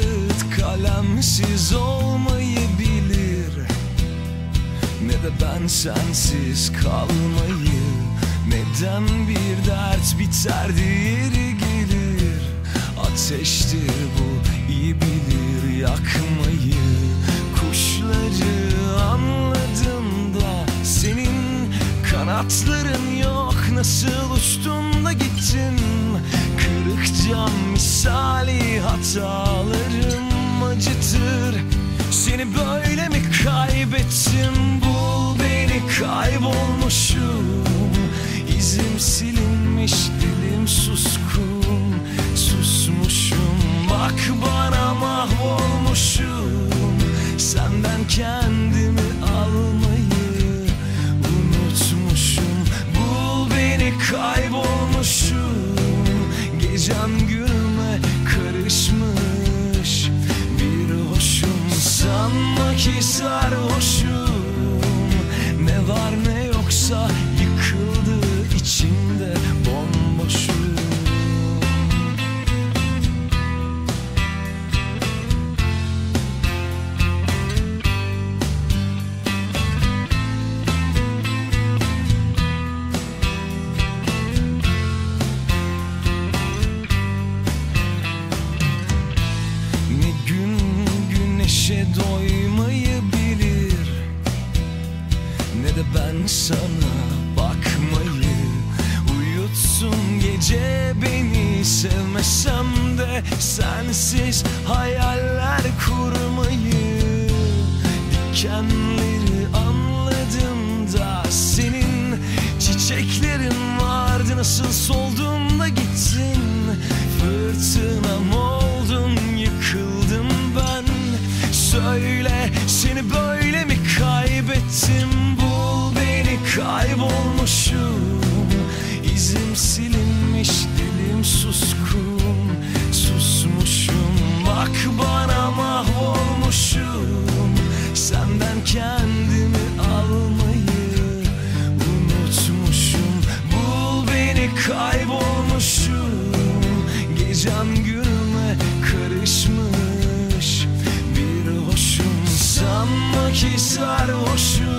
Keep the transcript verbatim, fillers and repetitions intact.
kağıt kalemsiz olmayı bilir, ne de ben sensiz kalmayı. Neden bir dert biter diğeri gelir, ateştir bu iyi bilir yakmayı. Kuşları anladım da senin kanatların yok, nasıl uçtun da gittin. Kırık cam misali hatalarım acıtır. Seni böyle mi kaybettim, bul beni kaybolmuşum. İzim silinmiş, dilim suskun, susmuşum. Bak bana mahvolmuşum, senden kendimi almayı unutmuşum. Bul beni kaybolmuşum, gecem günüme karışmış bir hoşum. Sanma ki sarhoşum, ne var ne yoksa yıkıldı içimde, bomboşum. Ne gün güneşe doymayı bilir, ne de ben sana bakmayı. Uyutsun gece beni, sevmesem de sensiz hayaller kurmayı. Dikenleri anladım da senin çiçeklerin vardı, nasıl soldun da gittin. Fırtınam oldun, yıkıldım ben. Söyle, seni böyle mi kaybettim, bul beni kaybolmuşum. İzim silinmiş, dilim suskun, susmuşum. Bak bana mahvolmuşum, senden kendimi almayı unutmuşum. Bul beni kaybolmuşum, gecem günüme karışmış bir hoşum. Sanma ki sarhoşum,